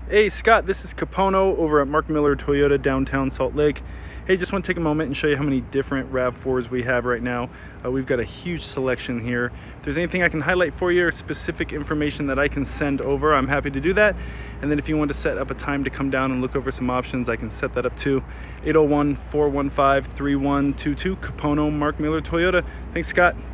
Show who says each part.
Speaker 1: Hey Scott, this is Capono over at Mark Miller Toyota downtown Salt Lake. Hey, just want to take a moment and show you how many different RAV4s we have right now. We've got a huge selection here. If there's anything I can highlight for you or specific information that I can send over, I'm happy to do that. And then if you want to set up a time to come down and look over some options, I can set that up too. 801-415-3122, Capono, Mark Miller Toyota. Thanks, Scott.